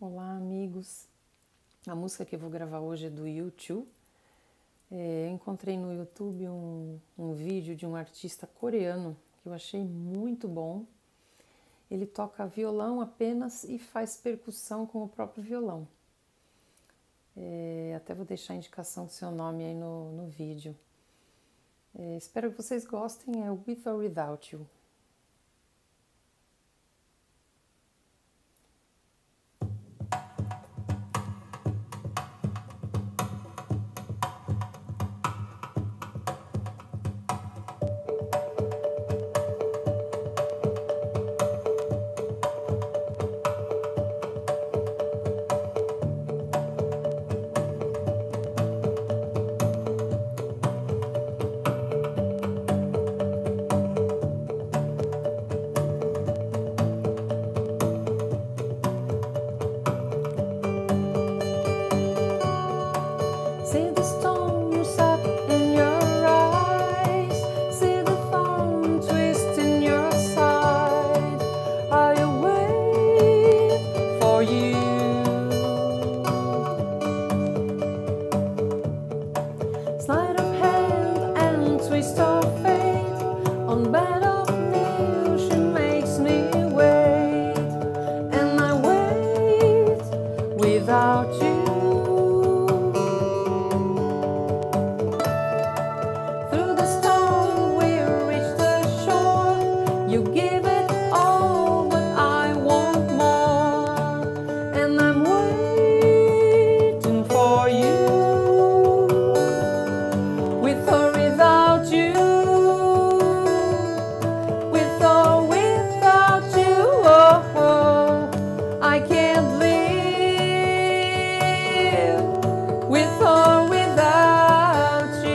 Olá, amigos. A música que eu vou gravar hoje é do U2. Eu encontrei no YouTube um vídeo de um artista coreano que eu achei muito bom. Ele toca violão apenas e faz percussão com o próprio violão. Até vou deixar a indicação do seu nome aí no vídeo. Espero que vocês gostem. É With or Without You. See the storms up in your eyes, see the thorn twist in your side. I wait for you. Sleight of hand and twist of fate, on bed of nails she makes me wait, and I wait without you. You give it all, but I want more, and I'm waiting for you, with or without you, with or without you. Oh, I can't live with or without you.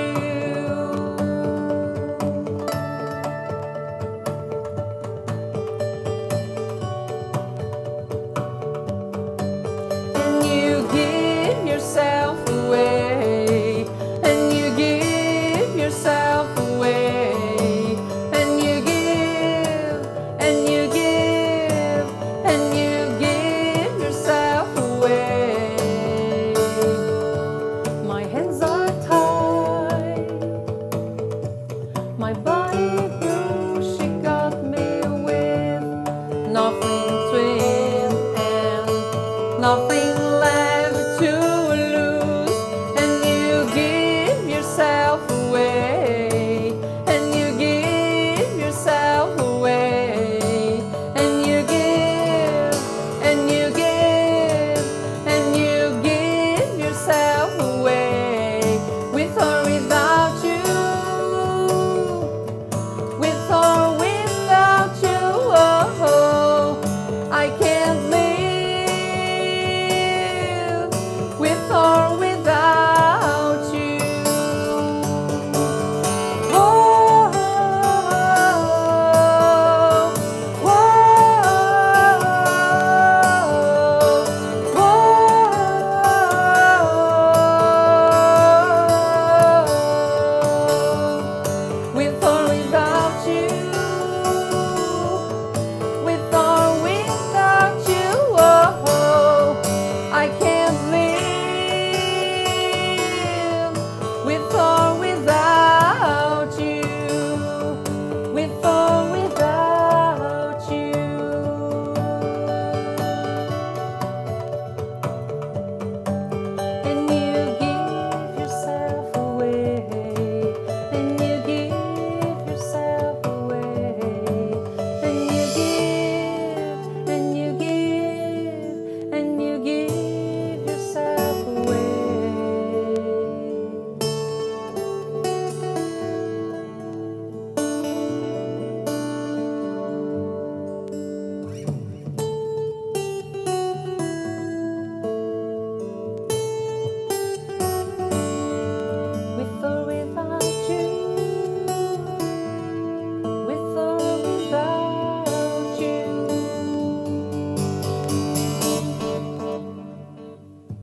Yourself away, and you give yourself away, and you give, and you give, and you give yourself away. My hands are tied, my body blue, she got me with nothing to win and nothing